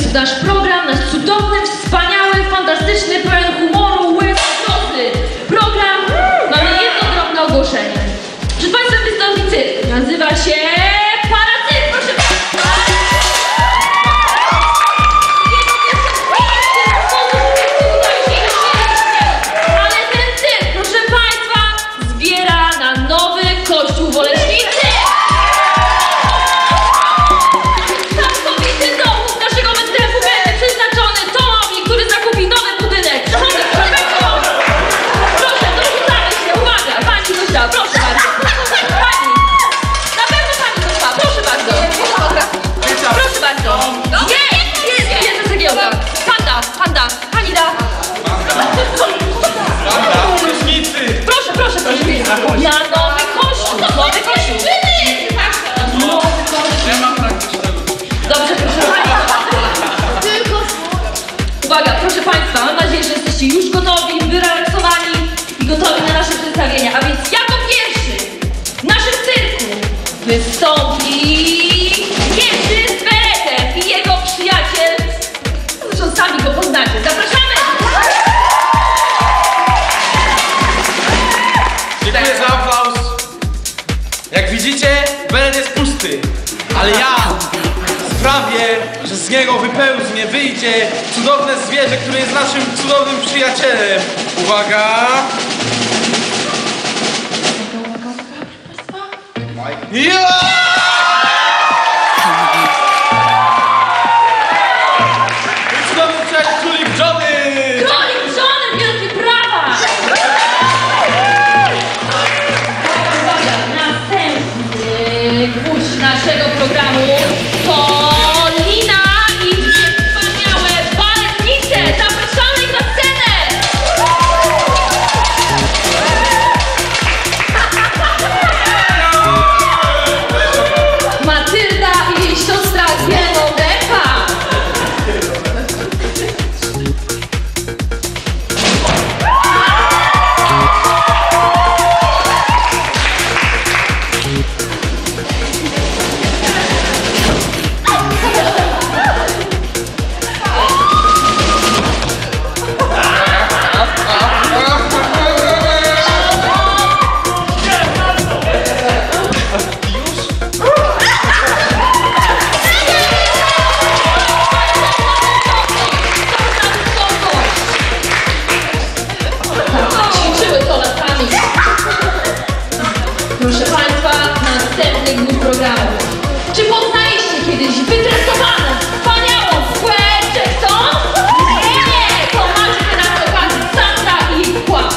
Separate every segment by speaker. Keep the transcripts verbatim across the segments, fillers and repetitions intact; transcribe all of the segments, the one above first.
Speaker 1: nasz program, nasz cudowny, wspaniały, fantastyczny, pełen humoru, łez, kozy. Program, mamy jedno drobne ogłoszenie. Przed Państwem wystąpi cyrk. Nazywa się Paracyrk, proszę Państwa. Ale ten cyrk, proszę Państwa, zbiera na nowy kościół w Oleśnicy. Całkowity dowód naszego występu będzie przeznaczony Tomowi, który zakupi nowy budynek. Proszę, proszę, dorzucamy się. Uwaga, pani Gosia, proszę bardzo. Pani, na pewno pani Gosia, proszę bardzo. Proszę bardzo. Jest, jest, jest cegiełka. Panda, panda, pani da. Proszę, proszę, proszę. Na nowy kościół, nowy kościół. Nowy kościół. Dobrze, proszę pani. Uwaga, proszę Państwa, mam nadzieję, że jesteście już gotowi, wyrelaksowani i gotowi na nasze przedstawienia. A więc jako pierwszy w naszym cyrku wystąpi Jerzy z beretem i jego przyjaciel. Zresztą sami go poznacie. Zapraszamy!
Speaker 2: Dziękuję za aplauz. Jak widzicie, beret jest pusty, ale ja sprawię, że z niego wypełznie, wyjdzie cudowne zwierzę, które jest naszym cudownym przyjacielem. Uwaga! Ja! Cudowny przyjaciel Królik Johnny!
Speaker 1: Królik Johnny, wielkie brawa! Uwaga, następny gwóźdź naszego programu to Lina i dwie wspaniałe baletnice. Zapraszamy ich na scenę! Matylda i jej siostra Genovefa. Ćwiczyły to latami. Proszę Państwa, następny gwóźdź programu. Czy poznaliście kiedyś wytresowaną, wspaniałą Płę Jackson? Nie! To macie teraz okazję Sandra i jej wkład.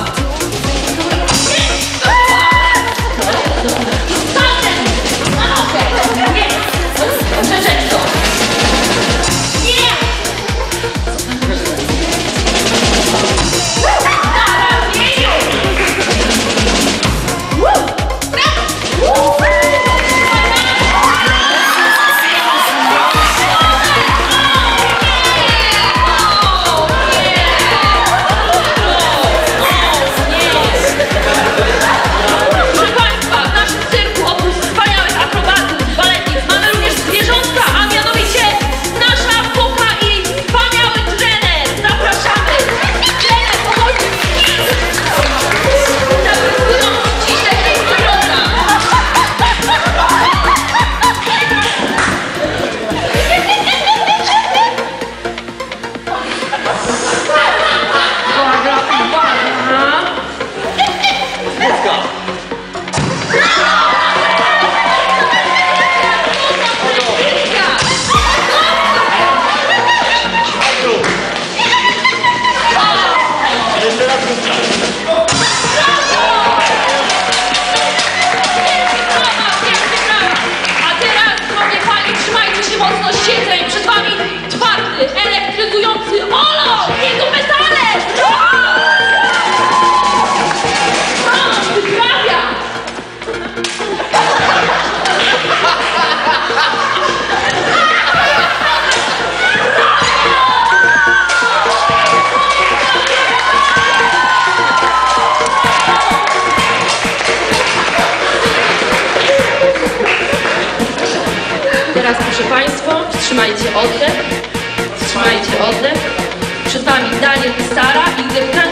Speaker 1: I Sandra! Na nogę! Nie! Dobrze, Jackson! Nie! Proszę Państwa, w naszym cyrku oprócz wspaniałych akrobatów, baletnic mamy również zwierzątka, a mianowicie nasza foka i jej wspaniały trener. Zapraszamy! Trener, pochodzi! Zaprezentują ściśle piękny program. Uwaga, uwaga! A teraz, drogie panie, trzymajcie się mocno siedzeń. Przed wami twardy, elektryzujący Olo! Jego metale! O, wyprawia! Teraz, proszę Państwa, wstrzymajcie oddech. Zatrzymajcie oddech. Przed wami Daniel i Sara i gdy